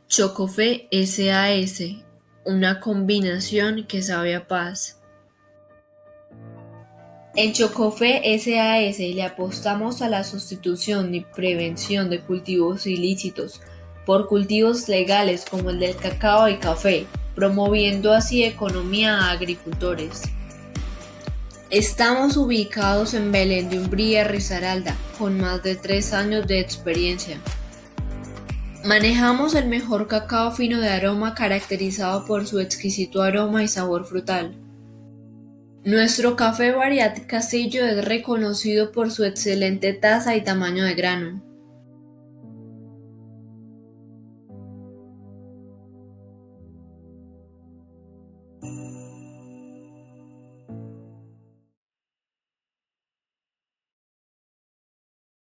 Chocofe SAS, una combinación que sabe a paz. En Chocofe SAS le apostamos a la sustitución y prevención de cultivos ilícitos por cultivos legales como el del cacao y café, promoviendo así economía a agricultores. Estamos ubicados en Belén de Umbría, Risaralda, con más de 3 años de experiencia. Manejamos el mejor cacao fino de aroma caracterizado por su exquisito aroma y sabor frutal. Nuestro café Variedad Castillo es reconocido por su excelente taza y tamaño de grano.